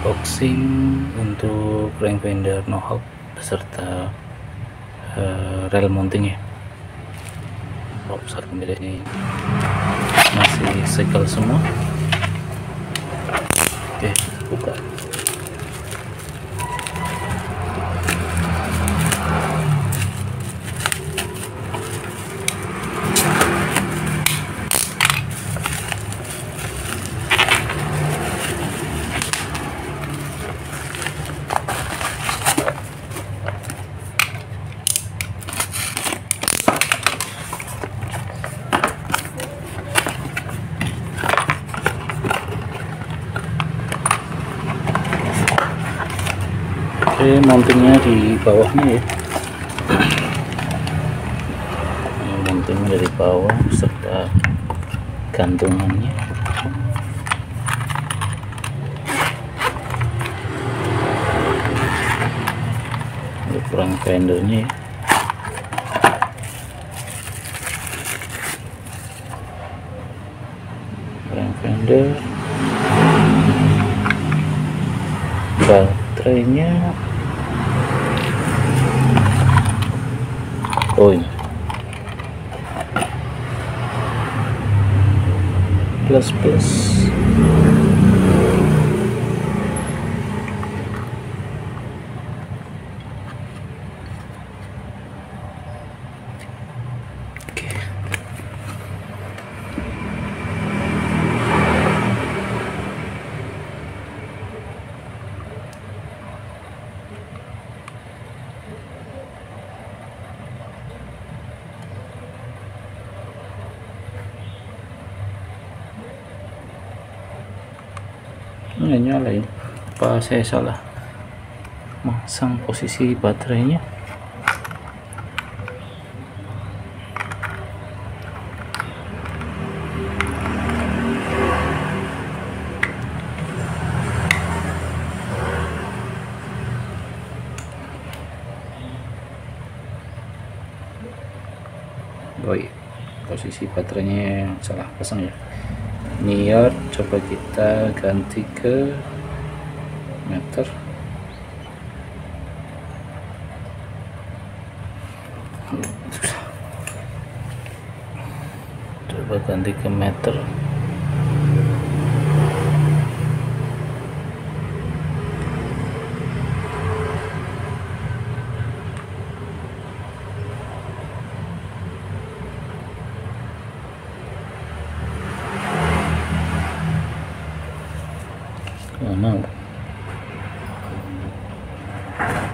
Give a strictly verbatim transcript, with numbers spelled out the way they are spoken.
unboxing untuk crank fender no-hub beserta uh, rel mounting ya. Oh, saat ini masih segel semua. Oke, buka. Oke, mountingnya di bawahnya ya. Mountingnya dari bawah serta gantungannya. Untuk crank fendernya ya. Crank fender, baterainya koin plus plus. Oke. Ini nyala ya, apa saya salah masang posisi baterainya? Baik, posisi baterainya yang salah pasang ya. Niat coba kita ganti ke meter. Coba ganti ke meter. Oh, mau